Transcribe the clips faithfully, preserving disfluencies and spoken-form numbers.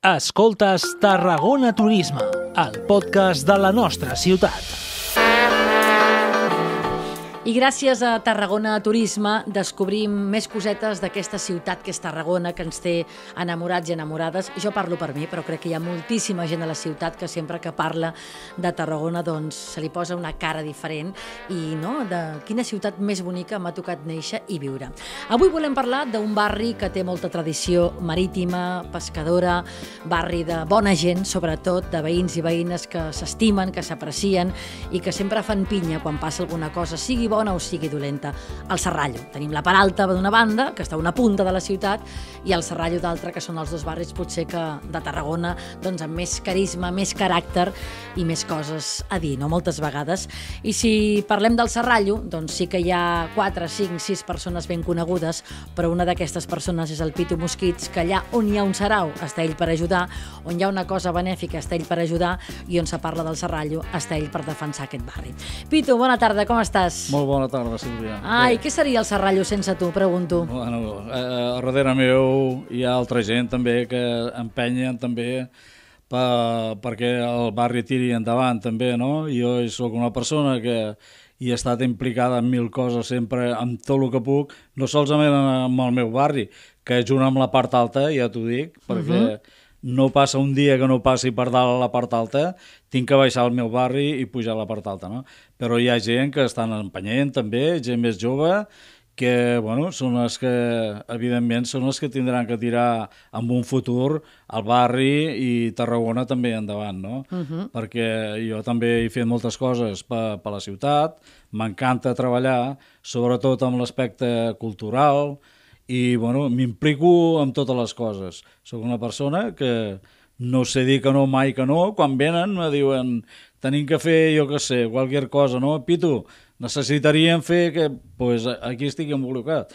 Escoltes Tarragona Turisme, el podcast de la nostra ciutat. I gràcies a Tarragona Turisme descobrim més cosetes d'aquesta ciutat que és Tarragona, que ens té enamorats i enamorades. Jo parlo per mi, però crec que hi ha moltíssima gent a la ciutat que sempre que parla de Tarragona doncs se li posa una cara diferent i no, de quina ciutat més bonica m'ha tocat néixer i viure. Avui volem parlar d'un barri que té molta tradició marítima, pescadora, barri de bona gent, sobretot de veïns i veïnes que s'estimen, que s'aprecien i que sempre fan pinya quan passa alguna cosa, sigui bona o sigui dolenta. El Serrallo. Tenim la part alta d'una banda, que està a una punta de la ciutat, i el Serrallo d'altra, que són els dos barris potser que de Tarragona doncs, amb més carisma, més caràcter i més coses a dir, no? Moltes vegades. I si parlem del Serrallo, doncs sí que hi ha quatre, cinc, sis persones ben conegudes, però una d'aquestes persones és el Pitu Mosquits, que allà on hi ha un sarau està ell per ajudar, on hi ha una cosa benèfica està ell per ajudar i on se parla del Serrallo està ell per defensar aquest barri. Pitu, bona tarda, com estàs? Molt bona tarda, Sílvia. Ai, Bé. Què seria el Serrallo sense tu, pregunto? Bueno, eh, a darrere meu hi ha altra gent també que empenyen també per, perquè el barri tiri endavant també, no? Jo sóc una persona que hi he estat implicada en mil coses sempre, amb tot el que puc, no solament amb el meu barri, que junt amb la part alta, ja t'ho dic, perquè uh -huh. no passa un dia que no passi per dalt a la part alta, tinc que baixar al meu barri i pujar a la part alta, no? Però hi ha gent que estan empenyent també, gent més jove, que, bueno, són els que, evidentment, són els que tindran que tirar en un futur el barri i Tarragona també endavant, no? Uh-huh. Perquè jo també he fet moltes coses per, per la ciutat, m'encanta treballar, sobretot amb l'aspecte cultural, i bueno, m'implico amb totes les coses. Soc una persona que no sé dir que no mai que no, quan venen me diuen tenim que fer, jo què sé, qualsevol cosa, no? Pitu, necessitaríem fer que... Doncs pues aquí estic involucrat.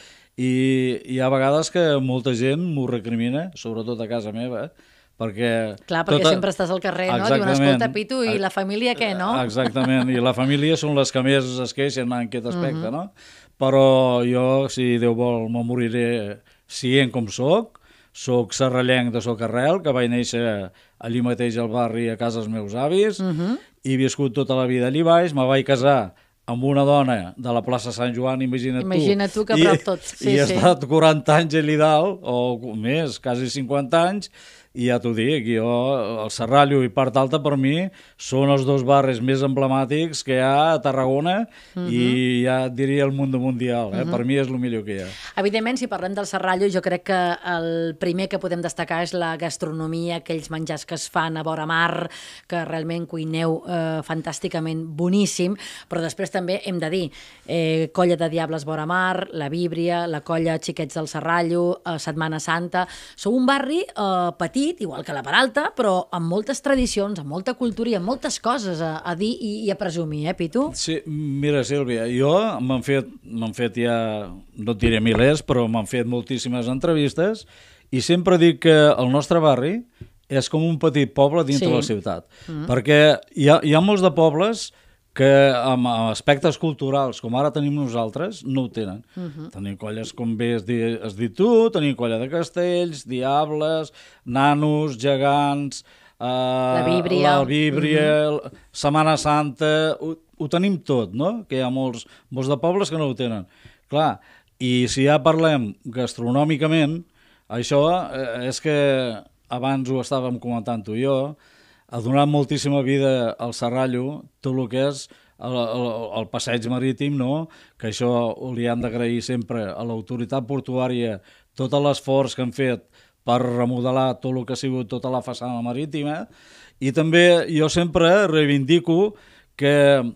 I hi ha vegades que molta gent m'ho recrimina, sobretot a casa meva, perquè... Clar, perquè tota... sempre estàs al carrer, no? Diuen, escolta, Pitu, i la família què, no? Exactament, i la família són les que més es queixen en aquest aspecte, uh-huh. no? Però jo, si Déu vol, me moriré siguent com soc. Soc serrallenc de Socarrel, que vaig néixer allí mateix al barri a casa dels meus avis, uh-huh. i he viscut tota la vida allí baix, me vaig casar amb una dona de la plaça Sant Joan, imagina't tu. Imagina't tu que a prop tot. Sí, I he sí. estat quaranta anys allí dalt, o més, quasi cinquanta anys, i ja t'ho dic, jo, el Serrallo i Part Alta per mi són els dos barris més emblemàtics que hi ha a Tarragona uh-huh. i ja et diria el món mundial, eh? Uh-huh. Per mi és el millor que hi ha. Evidentment, si parlem del Serrallo, jo crec que el primer que podem destacar és la gastronomia, aquells menjars que es fan a vora mar, que realment cuineu eh, fantàsticament boníssim, però després també hem de dir eh, Colla de Diables vora mar, la Víbria, la Colla Xiquets del Serrallo, eh, Setmana Santa. Sou un barri eh, petit, igual que la Peralta, però amb moltes tradicions, amb molta cultura i amb moltes coses a, a dir i, i a presumir, eh, Pitu? Sí, mira, Sílvia, jo m'han fet, m'han fet ja, no et diré milers, però m'han fet moltíssimes entrevistes i sempre dic que el nostre barri és com un petit poble dintre sí. la ciutat, mm-hmm. perquè hi ha, hi ha molts de pobles que amb aspectes culturals, com ara tenim nosaltres, no ho tenen. Uh-huh. Tenim colles, com bé has dit, has dit tu, tenim colla de castells, diables, nanos, gegants, eh, la Víbria, la Víbria uh-huh. Setmana Santa, ho, ho tenim tot, no? Que hi ha molts, molts de pobles que no ho tenen. Clar, i si ja parlem gastronòmicament, això eh, és que abans ho estàvem comentant tu i jo, ha donat moltíssima vida al Serrallo, tot el que és el, el, el passeig marítim, no? Que això li han d'agrair sempre a l'autoritat portuària tot l'esforç que han fet per remodelar tot el que ha sigut tota la façana marítima, i també jo sempre reivindico que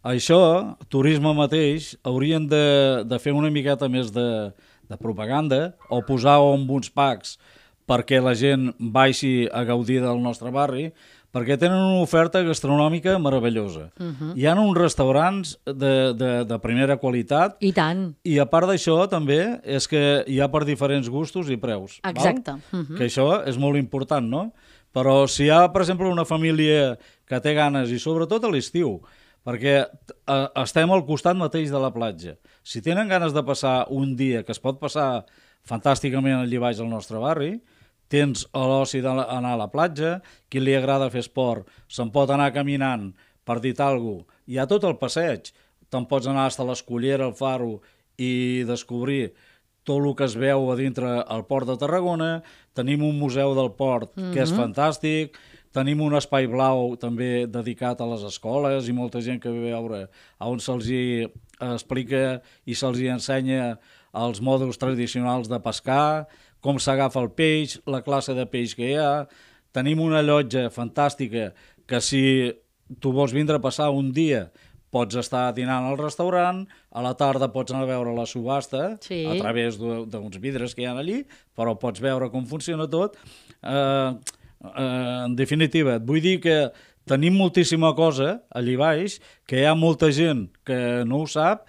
això, turisme mateix, haurien de, de fer una miqueta més de, de propaganda o posar en uns packs perquè la gent baixi a gaudir del nostre barri, perquè tenen una oferta gastronòmica meravellosa. Uh-huh. Hi ha uns restaurants de, de, de primera qualitat. I tant. I a part d'això també és que hi ha per diferents gustos i preus. Exacte. Uh-huh. Que això és molt important, no? Però si hi ha, per exemple, una família que té ganes, i sobretot a l'estiu, perquè eh, estem al costat mateix de la platja. Si tenen ganes de passar un dia, que es pot passar fantàsticament allí baix al nostre barri, tens l'oci d'anar a la platja, qui li agrada fer esport se'n pot anar caminant, per dir alguna cosa, hi ha tot el passeig, te'n pots anar fins a l'Escullera, al Faro, i descobrir tot el que es veu a dintre el port de Tarragona. Tenim un museu del port mm-hmm. que és fantàstic, tenim un espai blau també dedicat a les escoles i molta gent que ve a veure on se'ls explica i se'ls ensenya els mòduls tradicionals de pescar, com s'agafa el peix, la classe de peix que hi ha. Tenim una llotja fantàstica que si tu vols vindre a passar un dia pots estar dinant al restaurant, a la tarda pots anar a veure la subhasta sí. a través d'uns vidres que hi ha allí, però pots veure com funciona tot. Eh, eh, en definitiva, et vull dir que tenim moltíssima cosa allí baix, que hi ha molta gent que no ho sap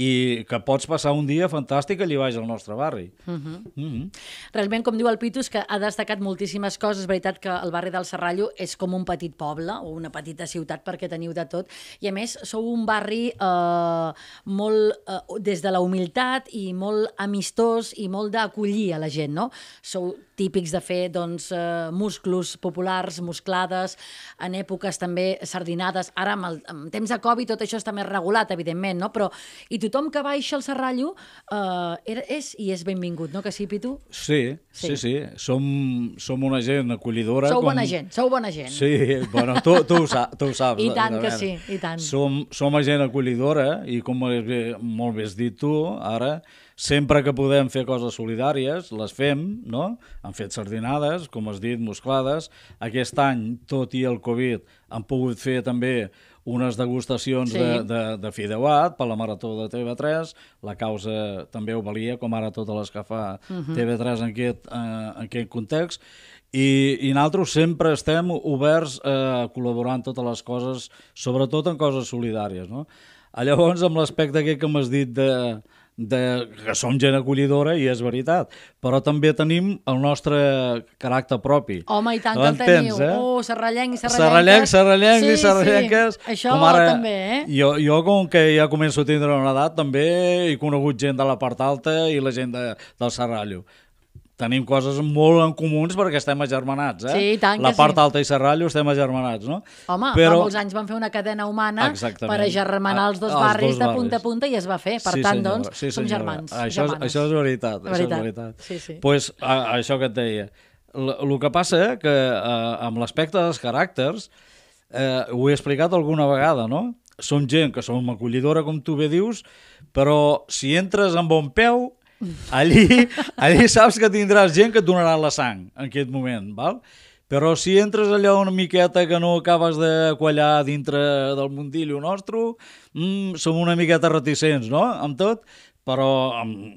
i que pots passar un dia fantàstic allà baix al nostre barri. Uh-huh. Uh-huh. Realment, com diu el Pitus, que ha destacat moltíssimes coses. És veritat que el barri del Serrallo és com un petit poble o una petita ciutat perquè teniu de tot. I a més, sou un barri eh, molt eh, des de la humilitat i molt amistós i molt d'acollir a la gent, no? Sou típics de fer doncs, eh, musclos populars, musclades, en èpoques també sardinades. Ara, amb, el, amb temps de Covid, tot això està més regulat, evidentment, no? Però i tothom que baixa al Serrallo eh, és i és benvingut, no que sí, Pitu? Sí, sí, sí. sí. Som, som una gent acollidora. Sou com... bona gent, sou bona gent. Sí, bueno, tu, tu, ho, sa tu ho saps. I tant que sí, i tant. Som, som gent acollidora i com molt bé has dit tu, ara, sempre que podem fer coses solidàries, les fem, no? Han fet sardinades, com has dit, musclades. Aquest any, tot i el Covid, han pogut fer també unes degustacions sí. de, de, de fideuat per la Marató de T V tres. La causa també ho valia, com ara totes les que fa uh-huh. T V tres en aquest, eh, en aquest context. I, i nosaltres sempre estem oberts a col·laborar en totes les coses, sobretot en coses solidàries, no? Llavors, amb l'aspecte aquest que m'has dit de, de que som gent acollidora, i és veritat, però també tenim el nostre caràcter propi. Home, i tant no que el teniu. Eh? Oh, serrallencs i serrallenques. Serrallencs, serrallencs sí, i serrallenques. Sí. Això ara, també, eh? Jo, jo, com que ja començo a tindre una edat, també he conegut gent de la part alta i la gent de, del Serrallo. Tenim coses molt en comuns perquè estem agermanats, eh? Sí, i tant que la part sí. alta i Serrallo estem agermanats, no? Home, Però... fa molts anys van fer una cadena humana Exactament. per agermanar els dos els barris dos de punta a punta i es va fer. Per sí, tant, senyora. doncs, sí, som germans. Això, és, això és veritat. veritat. Això és veritat. Sí, sí. Pues, a, això que et deia. El que passa és que eh, amb l'aspecte dels caràcters, eh, ho he explicat alguna vegada, no? Som gent que som acollidora, com tu bé dius, però si entres amb bon peu, allí, allí saps que tindràs gent que et donarà la sang en aquest moment, val? Però si entres allò una miqueta que no acabes de quallar dintre del mundillo nostre, mm, som una miqueta reticents, no?, amb tot, però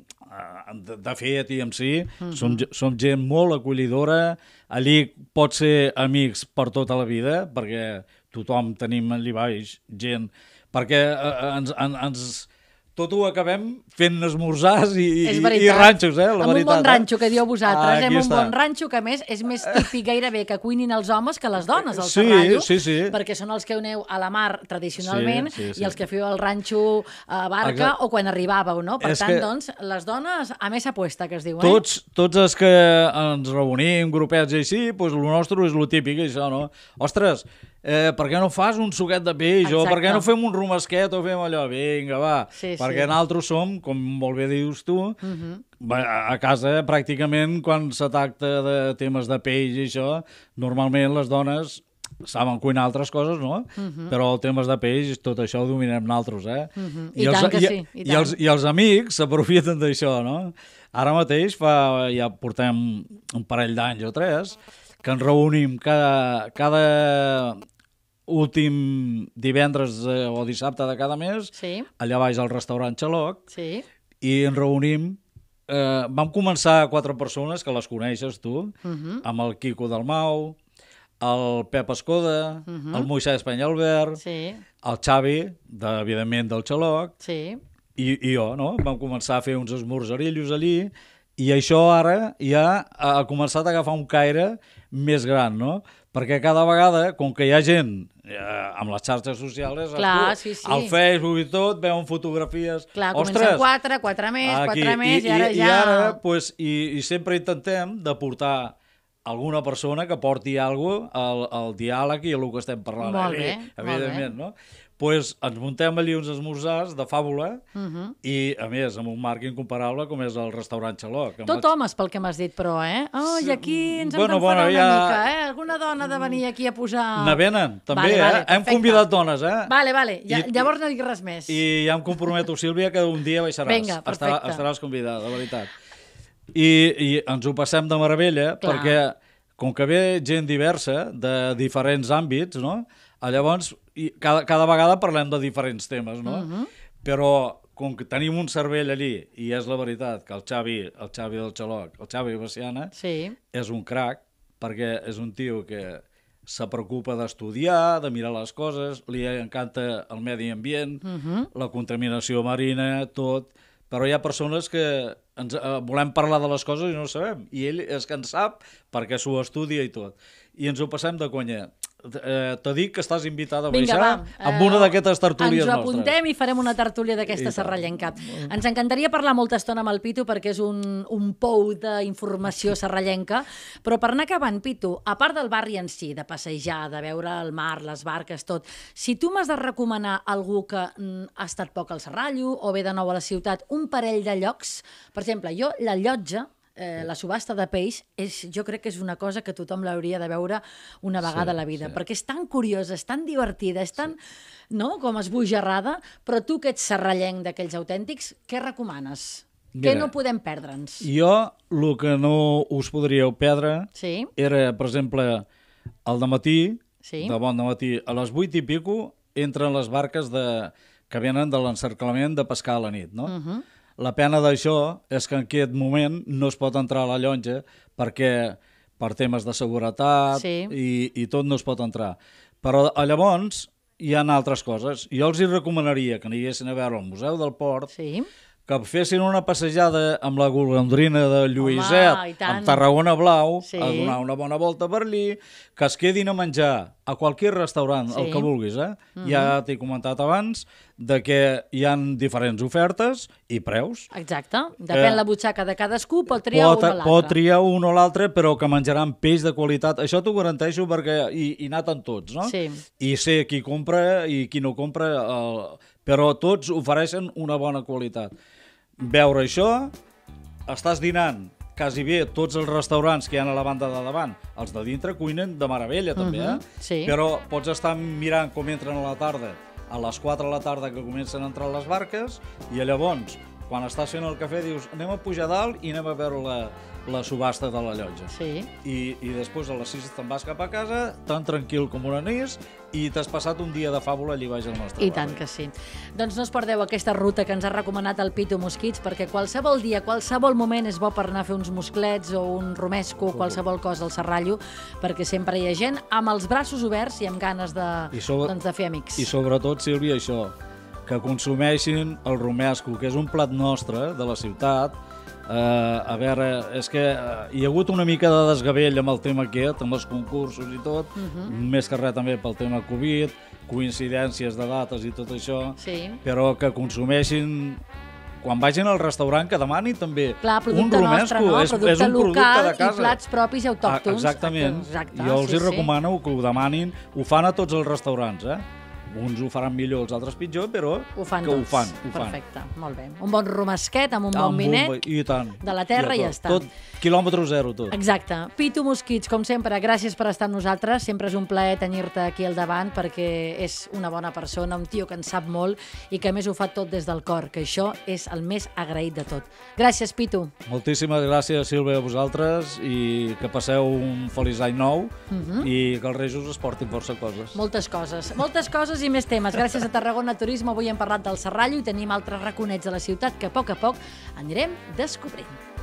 de, de fet i en si uh-huh. som, som gent molt acollidora. Allí pot ser amics per tota la vida, perquè tothom tenim allí baix gent, perquè ens... ens tot ho acabem fent esmorzars i, i, i ranxos, eh? La amb veritat, un bon ranxo, que dieu vosaltres, ah, eh? Amb un bon ranxo, que a més és més típic gairebé que cuinin els homes que les dones al sí, Serrallo, sí, sí. perquè són els que aneu a la mar tradicionalment sí, sí, sí. i els que feu el ranxo a barca Exacte. O quan arribàveu, no? Per és tant, que... doncs, les dones a més apuesta, que es diu, eh? Tots, tots els que ens reunim, grupets i així, doncs el nostre és el típic, això, no? Ostres, Eh, per què no fas un suquet de peix? Exacte. O per què no fem un romesquet o fem allò? Vinga, va. Sí, perquè sí. Nosaltres som, com molt bé dius tu, uh-huh. a casa pràcticament quan se tracta de temes de peix i això, normalment les dones saben cuinar altres coses, no? Uh-huh. Però el temes de peix, tot això ho dominem nosaltres, eh? Uh-huh. I, I, els, tant que i, sí. I, i, els, I els amics s'aprofiten d'això, no? Ara mateix, fa, ja portem un parell d'anys o tres, que ens reunim cada... cada últim divendres eh, o dissabte de cada mes, sí. allà baix al restaurant Xaloc, sí. i ens reunim. Eh, vam començar quatre persones, que les coneixes tu, uh-huh. amb el Quico Dalmau, el Pep Escoda, uh-huh. el Moisès Penyalbert, sí. el Xavi, de, evidentment, del Xaloc, sí. i, i jo, no? Vam començar a fer uns esmorzarillos allí, i això ara ja ha començat a agafar un caire més gran, no? Perquè cada vegada, com que hi ha gent eh, amb les xarxes socials, Clar, sí, sí. al Facebook i tot, veuen fotografies... Clar, comencen quatre, quatre més, aquí, quatre més, i, i ara i, ja... I ara, pues, i, i sempre intentem de portar alguna persona que porti alguna cosa al, al diàleg i al que estem parlant. Molt bé, evidentment, no? Pues ens muntem allí uns esmorzars de fàbula uh -huh. i, a més, amb un marc incomparable com és el restaurant Xaloc. Tot vaig... homes, pel que m'has dit, però, eh? Oh, i aquí ens bueno, hem d'enfadar bueno, una ja... mica, eh? Alguna dona ha de venir aquí a posar... Ne venen, també, vale, eh? vale, Hem convidat dones, eh? Vale, vale, ja, I, llavors no dic res més. I ja em comprometo, Sílvia, que un dia baixaràs. Vinga, perfecte. Estarà, estaràs convidada, de veritat. I, I ens ho passem de meravella, clar, perquè com que ve gent diversa, de diferents àmbits, no? Llavors, i cada, cada vegada parlem de diferents temes, no? Uh -huh. Però com que tenim un cervell allí, i és la veritat que el Xavi, el Xavi del Xaloc, el Xavi Baciana, sí. és un crac, perquè és un tio que se preocupa d'estudiar, de mirar les coses, li encanta el medi ambient, uh -huh. la contaminació marina, tot, però hi ha persones que ens, eh, volem parlar de les coses i no ho sabem, i ell és que en sap perquè s'ho estudia i tot. I ens ho passem de conya. Eh, T'ho dic que estàs invitada a baixar Vinga, amb una d'aquestes tertúlies nostres. Ens ho apuntem i farem una tertúlia d'aquesta serrallenca. Ens encantaria parlar molta estona amb el Pitu perquè és un, un pou d'informació serrallenca, però per anar acabant, Pitu, a part del barri en si, de passejar, de veure el mar, les barques, tot, si tu m'has de recomanar algú que mm, ha estat poc al Serrallo o ve de nou a la ciutat, un parell de llocs, per exemple, jo, la Llotja, Eh, la subhasta de peix, és, jo crec que és una cosa que tothom l'hauria de veure una vegada sí, a la vida, sí. perquè és tan curiosa, és tan divertida, és tan, sí. no?, com esbojarrada, però tu que ets serrallenc d'aquells autèntics, què recomanes? Mira, què no podem perdre'ns? Jo, el que no us podríeu perdre sí. era, per exemple, al dematí, sí. de bon dematí, a les vuit i pico, entren les barques de, que venen de l'encerclament de pescar a la nit, no? Uh -huh. La pena d'això és que en aquest moment no es pot entrar a la llotja perquè per temes de seguretat sí. i, i tot no es pot entrar. Però llavors hi ha altres coses. Jo els hi recomanaria que aniressin a veure el Museu del Port, sí. que fessin una passejada amb la golondrina de Lluïset, Home, amb Tarragona Blau, sí. a donar una bona volta per allí, que es quedin a menjar a qualsevol restaurant, sí. el que vulguis, eh? Mm-hmm. Ja t'he comentat abans de que hi ha diferents ofertes i preus. Exacte. Depèn eh, la butxaca de cadascú, pot triar pot, un o l'altre. Pot triar un o l'altre, però que menjaran peix de qualitat. Això t'ho garanteixo perquè hi, hi naten tots, no? Sí. I sé qui compra i qui no compra, el... però tots ofereixen una bona qualitat. Veure això, estàs dinant quasi bé tots els restaurants que hi ha a la banda de davant, els de dintre cuinen de meravella també, uh-huh. eh? Sí. Però pots estar mirant com entren a la tarda, a les quatre de la tarda que comencen a entrar les barques, i llavors, quan estàs fent el cafè, dius anem a pujar dalt i anem a veure la, la subhasta de la llotja. Sí. I, I després a les sis te'n vas cap a casa, tan tranquil com un anís, i t'has passat un dia de fàbula allí baix al nostre I barri. tant que sí. Doncs no us perdeu aquesta ruta que ens ha recomanat el Pitu Mosquits, perquè qualsevol dia, qualsevol moment és bo per anar a fer uns musclets o un romesco, qualsevol cosa al Serrallo, perquè sempre hi ha gent amb els braços oberts i amb ganes de, sobre, doncs de fer amics. I sobretot, Sílvia, això, que consumeixin el romesco, que és un plat nostre de la ciutat. Uh, a veure, és que uh, hi ha hagut una mica de desgavell amb el tema aquest, amb els concursos i tot, uh-huh. més que res també pel tema Covid, coincidències de dates i tot això, sí. però que consumeixin, quan vagin al restaurant, que demanin també clar, un romesco, nostre, no? és, és un producte de casa. I plats propis i autòctons. Ah, exactament, exacte, jo els sí, hi recomano que ho demanin, ho fan a tots els restaurants, eh? Uns ho faran millor, els altres pitjor, però ho fan que tots. ho fan. Ho Perfecte, fan. molt bé. Un bon romesquet amb un amb bon vinet un, i tant. de la terra i, I ja està. Tot, quilòmetre zero, tot. Exacte. Pitu Mosquits, com sempre, gràcies per estar amb nosaltres. Sempre és un plaer tenir-te aquí al davant perquè és una bona persona, un tio que en sap molt i que a més ho fa tot des del cor, que això és el més agraït de tot. Gràcies, Pitu. Moltíssimes gràcies, Sílvia, a vosaltres i que passeu un feliç any nou uh-huh. i que els Reis us portin força coses. Moltes coses. Moltes coses i més temes. Gràcies a Tarragona Turisme, avui hem parlat del Serrallo i tenim altres raconets de la ciutat que a poc a poc anirem descobrint.